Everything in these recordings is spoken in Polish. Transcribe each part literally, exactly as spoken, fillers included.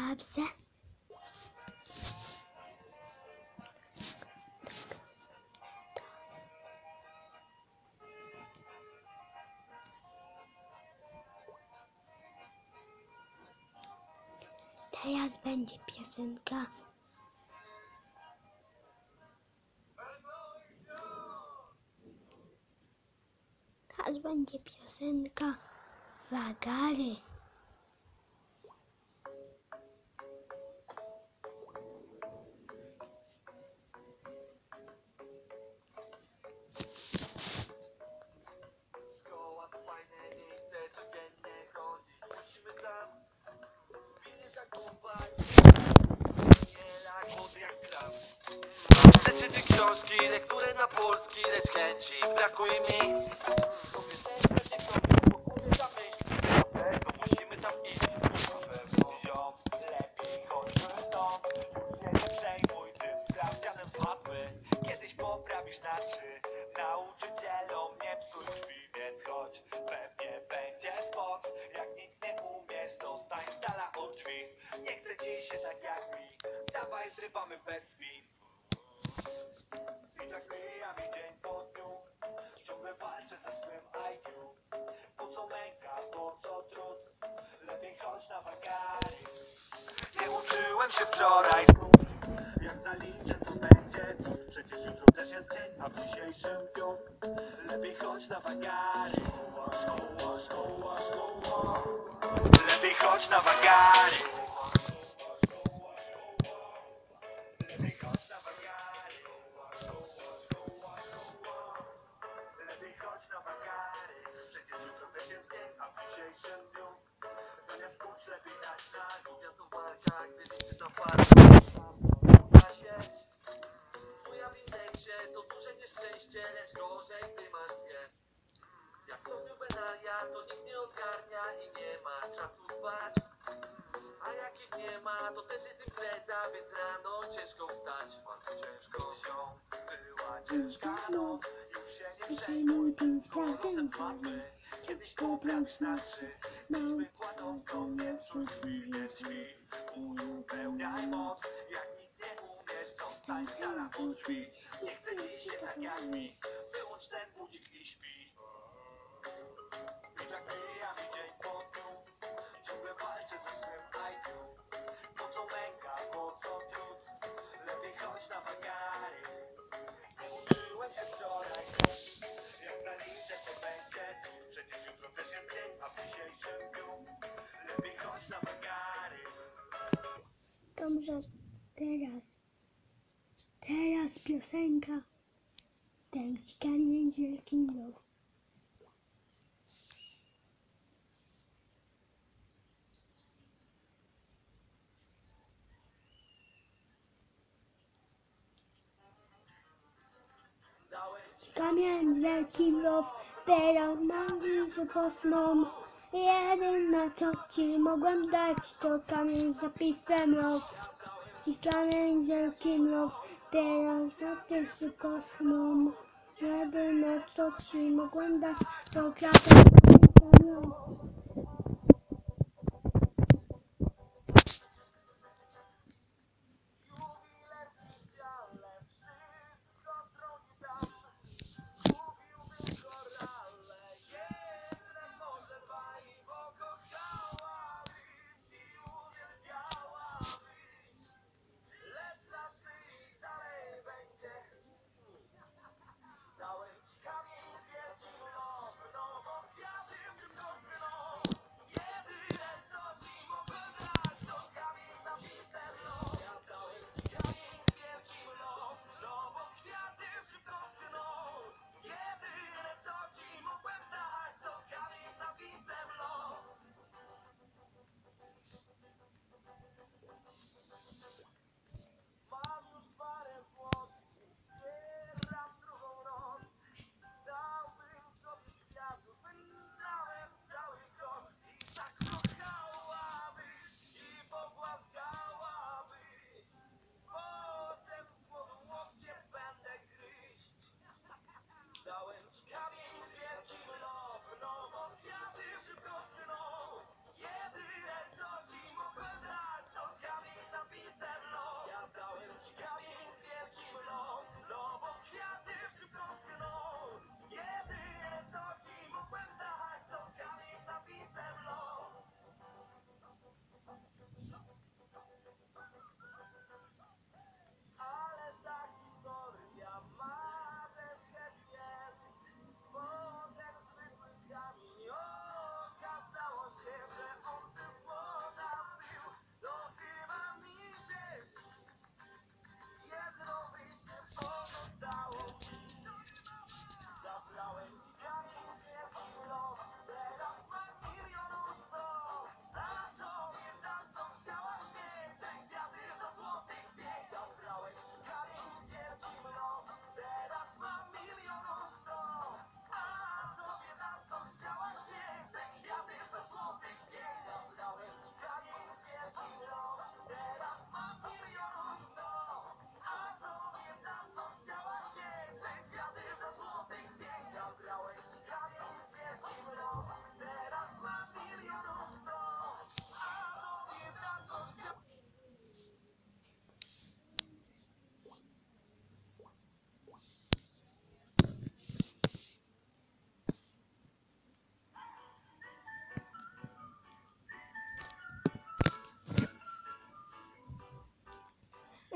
Dobrze. Teraz będzie piosenka. Teraz będzie piosenka Wagary. Szkoła to fajne miejsce, codziennie chodzić musimy tam. Pilnie zakopać, nie lak, wody jak kram. Zeszyty, książki, lektury na polski, lecz chęci brakuje mi. To musimy tam iść. Na pewno ziom, lepiej chodźmy stąd. Już się nie przejmuj tym sprawdzianem z matmy. Kiedyś poprawisz na trzy. Nauczycielom nie psuj krwi, więc chodź. Pewnie będzie spok. Jak nic nie umiesz, zostań z dala od drzwi. Nie chce ci się tak jak mi. Dawaj, zrywamy bez spin. I tak mija mi dzień po dniu. Ciągle walczę ze swym I Q. Po co męka, po co trud? Lepiej chodź na wagary. Nie uczyłem się wczoraj. Jak zaliczę, to będzie cud. Przecież jutro też jest dzień, a w dzisiejszym dniu lepiej chodź na wagary. Szkoła, szkoła, szkoła, szkoła. Lepiej chodź na wagary. Lepiej chodź na wagary. Lepiej chodź na wagary. Przecież jutro też jest dzień, a w dzisiejszym dniu zamiast pójść lepiej dać na głównia to walka, gdy liczy na farmę. Moja w indeksie to duże nieszczęście, lecz gorzej gdy masz dwie. Jak są juwenalia, to nikt nie odgarnia i nie ma czasu spać. A jak ich nie ma, to też jest impreza, więc rano ciężko wstać. Bardzo ciężko się była ciężka noc. Już się nie przejmuj tym głosem z matmy. Kiedyś poprawisz na trzy. Dziś wykładowcą nie psuj drzwi, więc śpi. Uzupełniaj moc. Jak nic nie umiesz, zostań z dala od drzwi. Nie chcę ci się tak jak mi. Wyłącz ten budzik i śpi. I tak mija mi dzień po dniu. Ciągle walczę ze swym I Q. Po co męka, po co trud? Lepiej chodź na wagary. Nie uczyłem się wczoraj. Jak zaliczę, to będzie cud. Przecież jutro też jest dzień, a w dzisiejszym dniu lepiej chodź na wagary. Dobrze, teraz. Teraz piosenka. Dam ci kamień z wielkim love. Kamień z wielkim love, teraz mam że posną. Jedyne co ci mogłem dać to kamień z zapisem love. I kamień z wielkim love, teraz na tysiu kosmą. Jedyne co ci mogłem dać to kwiatek z zapisem love.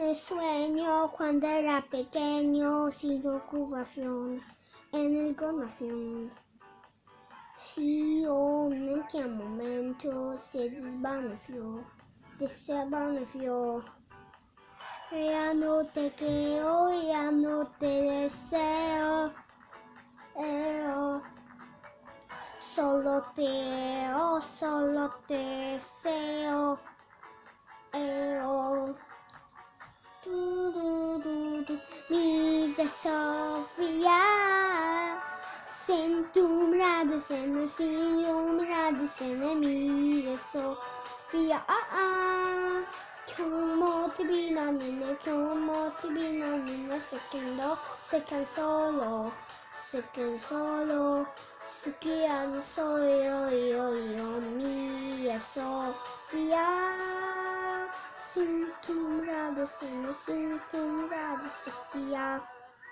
el sueño cuando era pequeño, sin ocupación, en el conación. Si en qué momento se desvaneció, desvaneció. Ya no te creo, ya no te deseo. Eh, Solo te, oh, solo te deseo. Eh, oh. Du, du, du, du. Mi de Sofía, sin tu mirada, sin sin tu mirada, sin mi de Sofía. Ah, ah. Como te vino, nene, como te vino, nene, se quedó, se quedó solo, se quedó solo. Se queda no soy yo, yo, yo, mi Sofía. Sin tu mirada, sin, sin tu mirada, Sofía.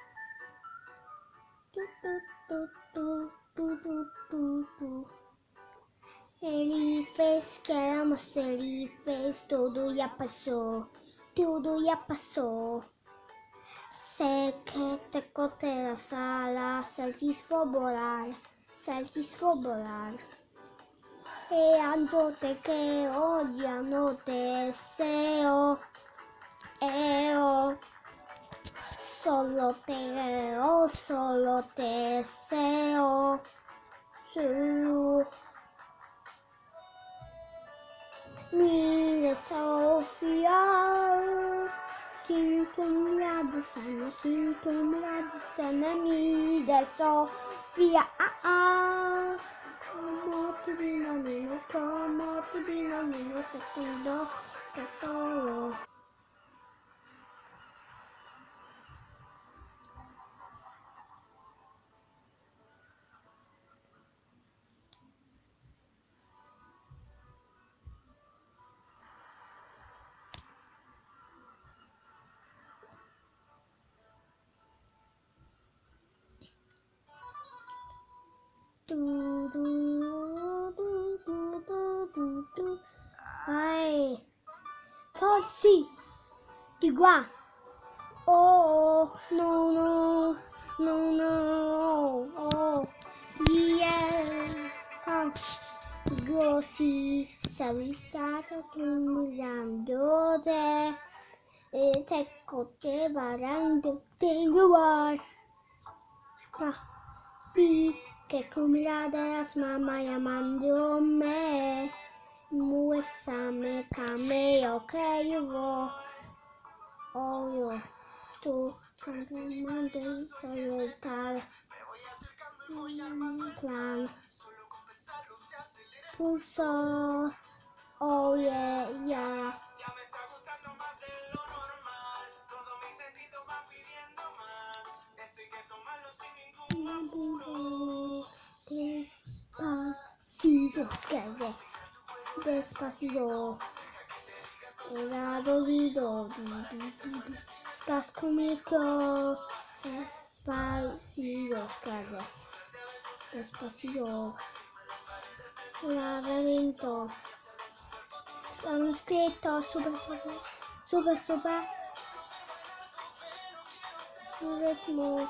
Tu, tu, tu, tu, tu, tu, tu. Felices, que éramos felices, todo ya pasó, todo ya pasó. Sé que te corté las alas, satisfo volar, satisfo volar. E yo te creo, ya no te deseo. Eo, solo te creo, solo te deseo. Sí. Mi de Sofía, sin tu mirada sana, sin tu mirada sana, mi de Sofía. Ah, ah. Como te vino, niño, como te vino, niño, se quedó solo. Du, du, du, du, du, du, du. Ay, Tosi, di qua. Oh, no, no, no, no, oh, yeah. Ah, così, sei stato mirando e te cote varando te guard. Ah, vi que con miradas mamá llamándome. Muéstrame cameo que yo voy. Oh, yo, tú, transformando y soltar. Plan. Pulso. Oh, yeah, yeah. Despacito, escreve. Despacito. Era dolido. Estás conmigo. Despacito, escreve. Despacito. Laberinto. Sono scritto super super. Super super. Un ritmo.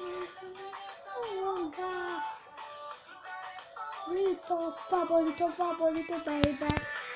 Oh, God. Little favorito, favorito, baby.